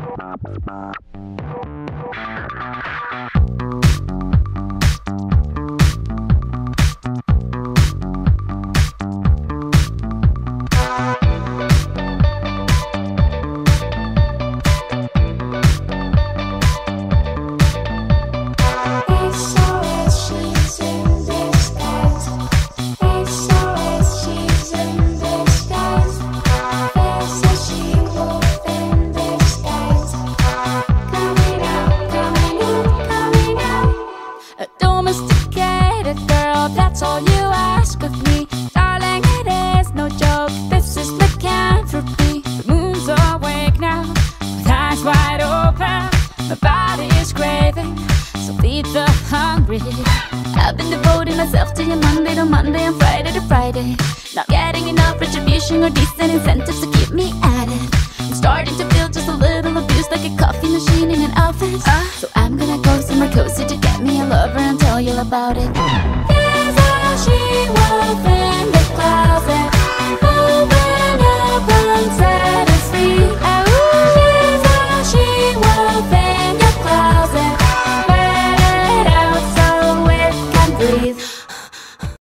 That's all you ask of me, darling, it is no joke. This is lycanthropy. The moon's awake now, with eyes wide open. My body is craving, so feed the hungry. I've been devoting myself to you Monday to Monday and Friday to Friday. Not getting enough retribution or decent incentives to keep me at it. I'm starting to feel just a little abused, like a coffee machine in an office. So I'm gonna go somewhere cozy to get me a lover and tell you about it. She wove in the closet.